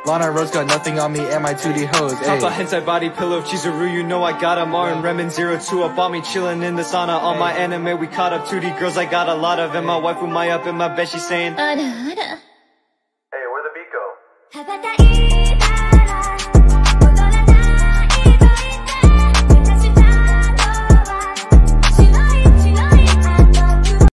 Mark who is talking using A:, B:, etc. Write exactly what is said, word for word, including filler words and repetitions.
A: Lana Rose got nothing on me and my two D hoes.
B: Top a hentai body pillow, Chizuru, you know I got 'em. Marin, Remen, zero two up on me, chillin' in the sauna. On my anime, we caught up. two D girls, I got a lot of. And my wife with my up in my bed, she's saying,
C: Hey, where'd the beat go?